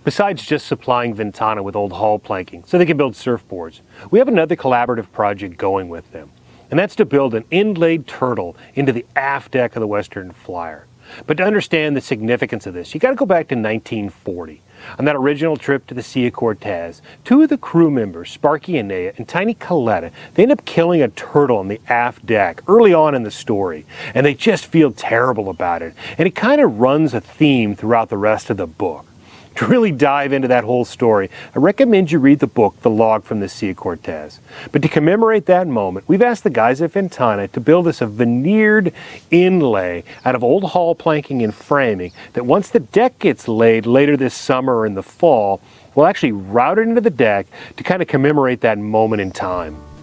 Besides just supplying Ventana with old hull planking so they can build surfboards, we have another collaborative project going with them, and that's to build an inlaid turtle into the aft deck of the Western Flyer. But to understand the significance of this, you got to go back to 1940. On that original trip to the Sea of Cortez, two of the crew members, Sparky and Naya and Tiny Coletta, they end up killing a turtle on the aft deck early on in the story, and they just feel terrible about it, and it kind of runs a theme throughout the rest of the book. To really dive into that whole story, I recommend you read the book, The Log from the Sea of Cortez. But to commemorate that moment, we've asked the guys at Ventana to build us a veneered inlay out of old hull planking and framing that once the deck gets laid later this summer or in the fall, we'll actually route it into the deck to kind of commemorate that moment in time.